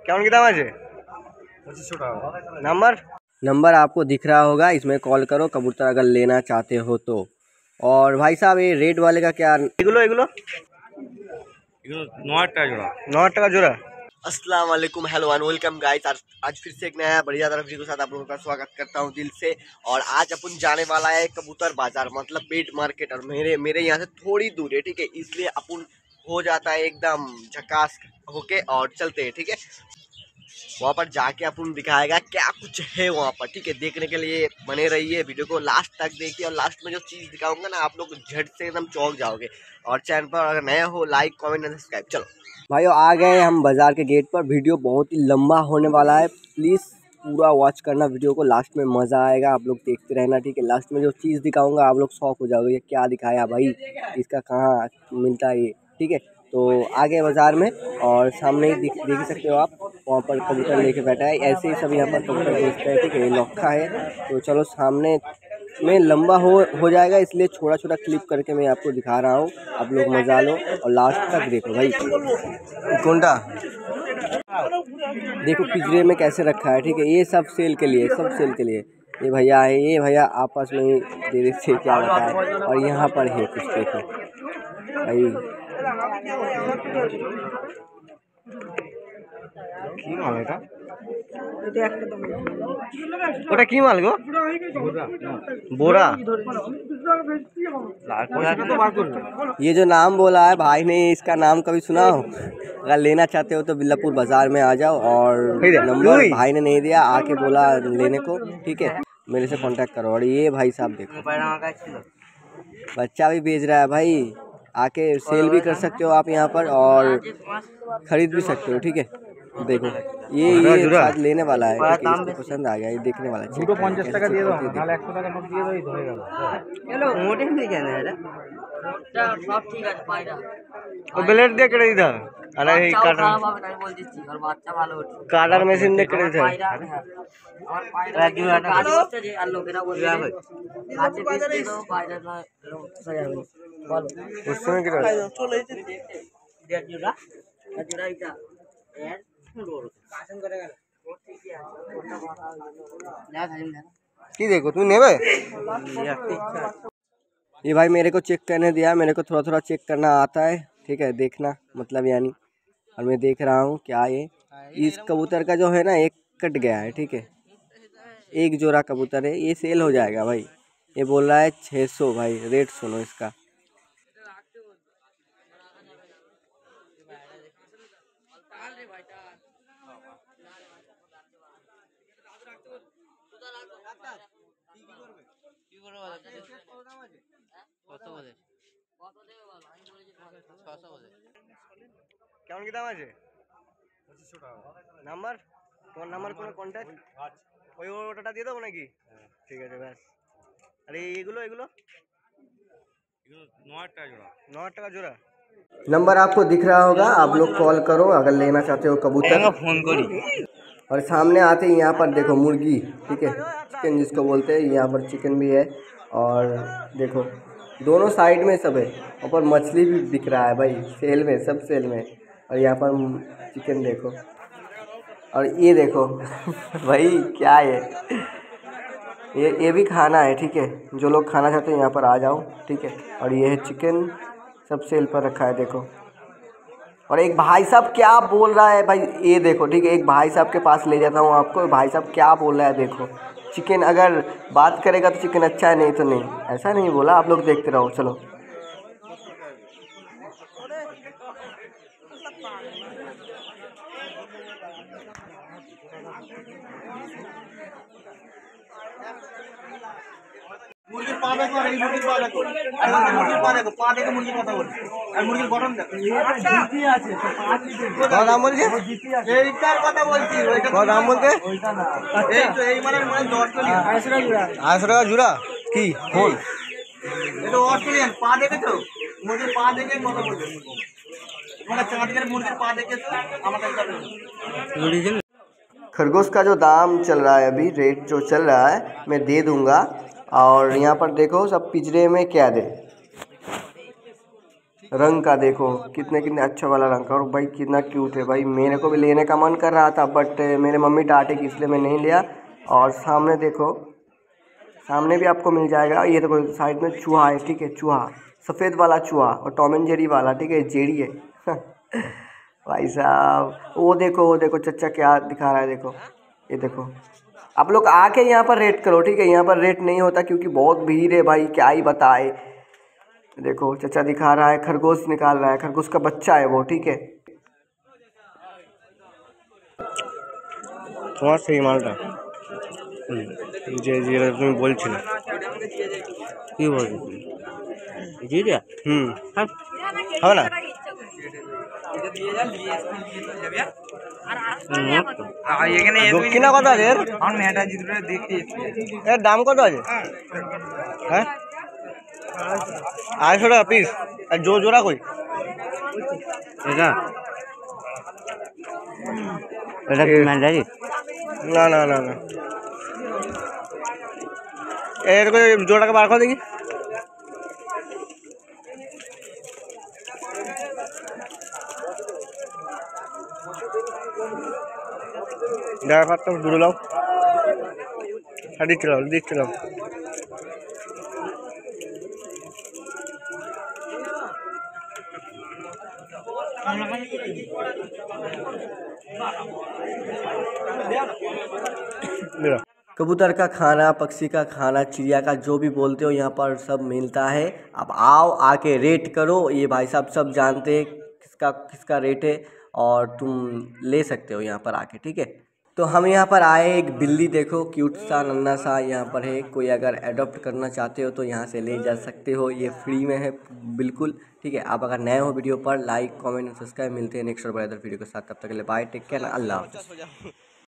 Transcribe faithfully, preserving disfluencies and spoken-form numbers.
কেমন কি দাম আছে? পঁচিশশো টাকা। নাম্বার नंबर आपको दिख रहा होगा, इसमें कॉल करो कबूतर अगर लेना चाहते हो तो। और भाई साहब ये रेड वाले का क्या? एगुलो एगुलो नौ टाका जोड़ा। नौ टाका जोड़ा। अस्सलाम वालेकुम, हेलो एंड वेलकम गाइस। आज फिर से एक नया बढ़िया तरफ वीडियो के साथ आप लोगों का स्वागत करता हूं दिल से। और आज अपन जाने वाला है कबूतर बाजार, मतलब पेट मार्केट। और मेरे मेरे यहाँ से थोड़ी दूर है, ठीक है, इसलिए अपन हो जाता है एकदम झकास होके और चलते हैं, ठीक है। वहाँ पर जाके अपन दिखाएगा क्या कुछ है वहाँ पर, ठीक है। देखने के लिए बने रहिए, वीडियो को लास्ट तक देखिए। और लास्ट में जो चीज़ दिखाऊंगा ना, आप लोग झट से एकदम चौंक जाओगे। और चैनल पर अगर नए हो लाइक कमेंट एंड सब्सक्राइब। चलो भाइयों, आ गए हम बाजार के गेट पर। वीडियो बहुत ही लंबा होने वाला है, प्लीज़ पूरा वॉच करना वीडियो को, लास्ट में मज़ा आएगा, आप लोग देखते रहना, ठीक है। लास्ट में जो चीज़ दिखाऊंगा आप लोग शॉक हो जाओगे, ये क्या दिखाया भाई, इसका कहाँ मिलता है ये, ठीक है। तो आगे बाज़ार में और सामने ही देख देख सकते हो आप, वहाँ पर कबूतर लेके बैठा है। ऐसे ही सब यहाँ पर कबूतर बेचते हैं, ठीक है। ये लौका है। तो चलो सामने में लंबा हो हो जाएगा, इसलिए छोटा छोटा क्लिप करके मैं आपको दिखा रहा हूँ, आप लोग मजा लो और लास्ट तक देखो भाई। कोंडा देखो पिंजरे में कैसे रखा है, ठीक है। ये सब सेल के लिए, सब सेल के लिए। ये भैया है, ये भैया आपस में ही दे देते क्या बताए। और यहाँ पर है कुछ, देखो भाई কি মাল এটা? ওটা কি মাল গো? बोरा। ये जो नाम बोला है भाई ने, इसका नाम कभी सुना हो? अगर लेना चाहते हो तो बिल्लापुर बाजार में आ जाओ। और नंबर भाई ने नहीं दिया, आके बोला लेने को, ठीक है, मेरे से कांटेक्ट करो। और ये भाई साहब देखो, बच्चा भी बेच रहा है भाई, आके सेल भी कर सकते हो आप यहाँ पर और खरीद भी सकते हो, ठीक है। देखो ये ये शायद लेने वाला है, ठीक है, इसको पसंद आ गया, ये देखने वाला है। पचास টাকা দিয়ে দাও, নালে একশো টাকা নোট দিয়ে দাও, ধরে গেল। चलो मोटे में क्या है এটা? সব ঠিক আছে পায়রা। ও ব্লেড দিয়ে কেটে দিতে হবে। আরে এই কাটার আমি বল দিচ্ছি, আর বাচ্চা ভালো হচ্ছে। কাটার মেশিন দিয়ে কেটে দিতে হবে। আমার পায়রা জোড়াটা কাজ হচ্ছে যে আর লোকেরা বলছে কাছে বেচতে দাও, পায়রা না সাজাবে বলো। উস সময় কি করে চলে যেতে দেড় জোড়া আর জোড়া এটা এর বড় কাশন করে গেল। কি देखो तू नेबे? ये भाई मेरे को चेक करने दिया, मेरे को थोड़ा थोड़ा चेक करना आता है, ठीक है, देखना मतलब यानी। और मैं देख रहा हूँ क्या ये इस कबूतर का जो है ना, एक कट गया है, ठीक है, एक जोड़ा कबूतर है, ये सेल हो जाएगा भाई। ये बोल रहा है छः सौ भाई, रेट सुनो इसका। কেমন কি দাম আছে? পঁচিশশো টাকা। নাম্বার তোমার নাম্বার কোনো কন্ট্যাক্ট ওই ওটা দিয়ে দেবো নাকি? ঠিক আছে ব্যাস। আরে এগুলো এগুলো नौ टाका जोड़ा। नौ टाका जोड़ा। नंबर आपको दिख रहा होगा, आप लोग कॉल करो अगर लेना चाहते हो कबूतर, फोन करो। और सामने आते ही यहाँ पर देखो मुर्गी, ठीक है, चिकन जिसको बोलते हैं, यहाँ पर चिकन भी है। और देखो दोनों साइड में सब है, ऊपर मछली भी दिख रहा है भाई, सेल में, सब सेल में। और यहाँ पर चिकन देखो, और ये देखो भाई क्या है ये ये भी खाना है, ठीक है, जो लोग खाना चाहते हैं यहाँ पर आ जाओ, ठीक है। और ये है चिकन, सब सेल पर रखा है देखो। और एक भाई साहब क्या बोल रहा है भाई, ये देखो, ठीक है, एक भाई साहब के पास ले जाता हूँ आपको। भाई साहब क्या बोल रहा है देखो, चिकन अगर बात करेगा तो चिकन अच्छा है, नहीं तो नहीं, ऐसा नहीं बोला। आप लोग देखते रहो, चलो। মুরগির পা দেখো, আর এই মুরগির পা দেখো, আর এই মুরগির পা দেখো, পা দেখে মুরগির কথা বলছে, আর মুরগির গঠন দেখো। আচ্ছা জিপি আছে তো পা দিতে কত দাম বলছে? জিপি আছে, এইটার কথা বলছি, ওইটা কত দাম বলতে? ওইটা না, এই তো এই মানে মানে অস্ট্রেলিয়ান আড়াইশো টাকা জোড়া। আড়াইশো টাকা জোড়া কি ফোন? এটা অস্ট্রেলিয়ান, পা দেখেছো, মুরগির পা দেখে কথা বলছে। মানে চাঁদের মুরগির पा देखे तो हमारे का खरगोश का जो दाम चल रहा है अभी, रेट जो चल रहा है मैं दे दूंगा। और यहाँ पर देखो सब पिंजरे में क्या दे, रंग का देखो कितने कितने अच्छा वाला रंग का, और भाई कितना क्यूट है भाई। मेरे को भी लेने का मन कर रहा था बट मेरे मम्मी डांटे कि इसलिए मैं नहीं लिया। और सामने देखो, सामने भी आपको मिल जाएगा। ये देखो साइड में चूहा है, ठीक है, चूहा, सफ़ेद वाला चूहा, और टॉम एंड जेरी वाला, ठीक है, जेरी है भाई साहब। वो देखो वो देखो चचा क्या दिखा रहा है, देखो ये देखो। आप लोग आके यहाँ पर रेट करो, ठीक है, यहाँ पर रेट नहीं होता क्योंकि बहुत भीड़ है भाई, क्या ही बताए। देखो चचा दिखा रहा है, खरगोश निकाल रहा है, खरगोश का बच्चा है वो, ठीक है। তোমার সেই মালটা যে যেটা তুমি বলছিলে কি বলছিস জিরা হুম হ্যাঁ হবে না দক্ষিণা কত আছে এর? এর দাম কত আছে? হ্যাঁ আড়াইশো টাকা পিস। আর জো জোড়া কই এটা? এটা কি ম্যান্ডারি? না না না না এর করে জোড়াকে বার করে দেখি। ড্রাইভারটা দূরে লাও, হ্যাঁ দিচ্ছিলাম দিচ্ছিলাম कबूतर का खाना, पक्षी का खाना, चिड़िया का जो भी बोलते हो यहाँ पर सब मिलता है। अब आओ आके रेट करो। ये भाई साहब सब जानते हैं किसका किसका रेट है और तुम ले सकते हो यहाँ पर आके, ठीक है। तो हम यहाँ पर आए, एक बिल्ली देखो क्यूट सा नन्ना सा यहाँ पर है। कोई अगर अडॉप्ट करना चाहते हो तो यहाँ से ले जा सकते हो, ये फ्री में है बिल्कुल, ठीक है। आप अगर नए हो वीडियो पर लाइक कमेंट और सब्सक्राइब। मिलते हैं नेक्स्ट और बड़े वीडियो के साथ, तब तक के लिए बाय, टेक केयर, अल्लाह हाफ़िज़।